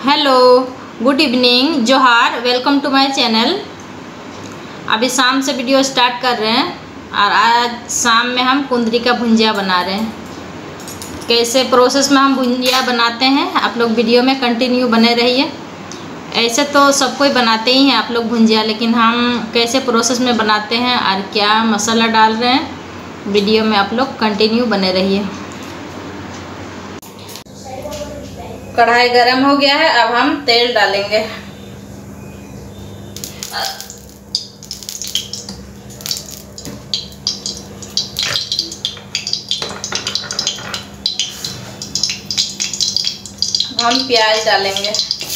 Hello, good evening, जोहार, welcome to my channel. अभी शाम से वीडियो स्टार्ट कर रहे हैं और आज शाम में हम कुंदरी का भुंजिया बना रहे हैं। कैसे प्रोसेस में हम भुंजिया बनाते हैं, आप लोग वीडियो में कंटिन्यू बने रहिए। ऐसे तो सब कोई बनाते ही हैं आप लोग भुंजिया, लेकिन हम कैसे प्रोसेस में बनाते हैं और क्या मसाला डाल रहे हैं, वीडियो में आप लोग कंटिन्यू बने रहिए। कढ़ाई गरम हो गया है, अब हम तेल डालेंगे। हम प्याज डालेंगे।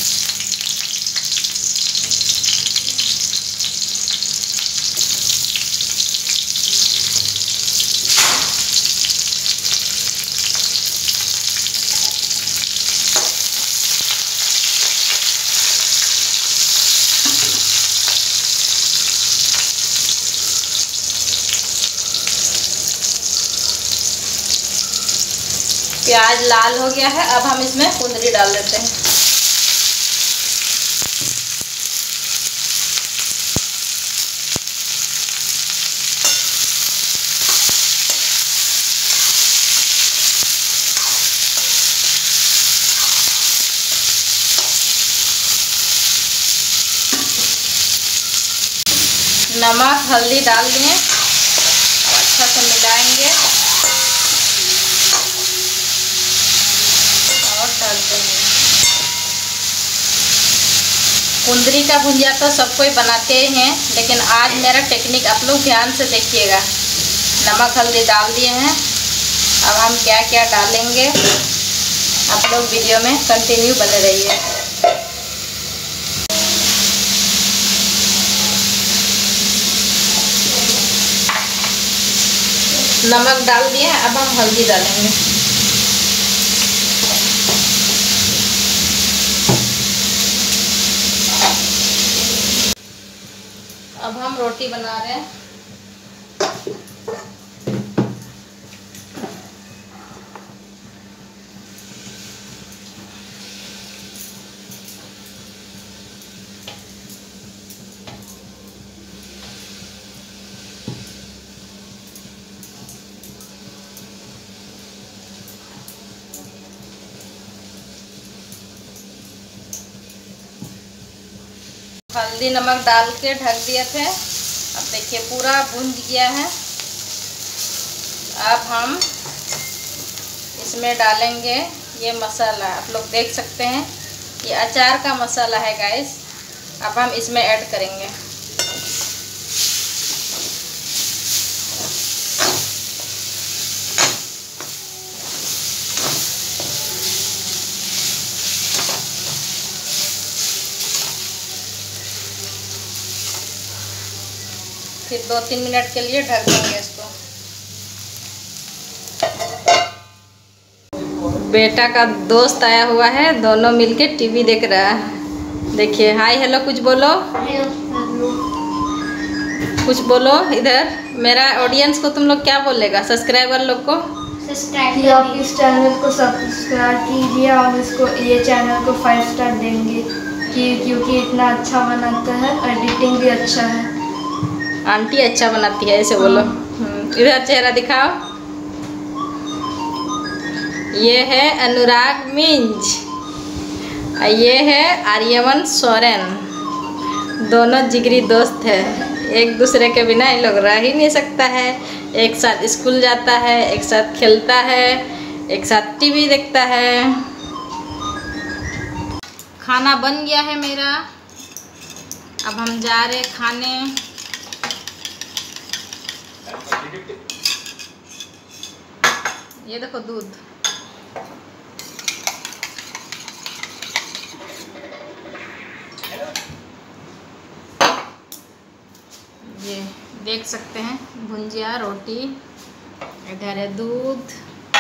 प्याज लाल हो गया है, अब हम इसमें कुंदरी डाल देते हैं। नमक हल्दी डाल दिए, अच्छा से मिलाएंगे और डाल देंगे। कुंदरी का भुंजिया तो सब कोई बनाते ही हैं, लेकिन आज मेरा टेक्निक आप लोग ध्यान से देखिएगा। नमक हल्दी डाल दिए हैं, अब हम क्या क्या डालेंगे आप लोग वीडियो में कंटिन्यू बने रहिए। नमक डाल दिए हैं, अब हम हल्दी डालेंगे। अब हम रोटी बना रहे हैं। हल्दी नमक डाल के ढक दिए थे, अब देखिए पूरा भुन गया है। अब हम इसमें डालेंगे ये मसाला, आप लोग देख सकते हैं ये अचार का मसाला है गाइस। अब हम इसमें ऐड करेंगे। फिर 2-3 मिनट के लिए ढक देंगे इसको। बेटा का दोस्त आया हुआ है, दोनों मिलके टीवी देख रहा है। देखिए, हाय हेलो कुछ बोलो, कुछ बोलो इधर। मेरा ऑडियंस को तुम लोग क्या बोलेगा, सब्सक्राइबर लोग को? आप इस चैनल को सब्सक्राइब कीजिए और इसको ये चैनल को 5 स्टार देंगे क्योंकि इतना अच्छा बनाता है, एडिटिंग भी अच्छा है। आंटी अच्छा बनाती है, ऐसे बोलो। इधर चेहरा दिखाओ। ये है अनुराग मिंज, ये है आर्यमन सोरेन। दोनों जिगरी दोस्त है, एक दूसरे के बिना इन लोग रह ही नहीं सकता है। एक साथ स्कूल जाता है, एक साथ खेलता है, एक साथ टीवी देखता है। खाना बन गया है मेरा, अब हम जा रहे खाने। ये देखो दूध, ये देख सकते हैं भुंजिया रोटी, इधर है दूध।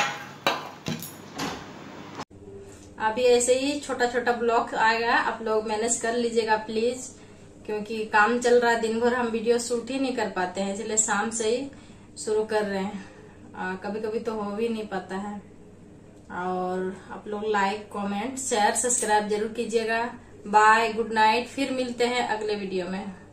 अभी ऐसे ही छोटा छोटा ब्लॉग आएगा, आप लोग मैनेज कर लीजिएगा प्लीज, क्योंकि काम चल रहा है, दिन भर हम वीडियो शूट ही नहीं कर पाते हैं, इसलिए शाम से ही शुरू कर रहे हैं। कभी कभी तो हो भी नहीं पाता है। और आप लोग लाइक, कमेंट, शेयर, सब्सक्राइब जरूर कीजिएगा। Bye, good night. फिर मिलते हैं अगले वीडियो में।